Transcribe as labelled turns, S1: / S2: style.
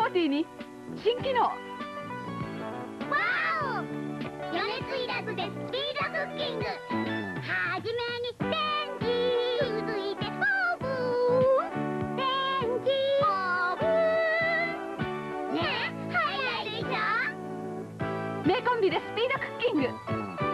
S1: ーティーに新機能。
S2: わお、余熱いらずでスピードクッキング。はじめにレンジ、続いてオーブン、レンジ、オーブン。ねえ、早いでしょ。
S1: 名コンビでスピードクッキング。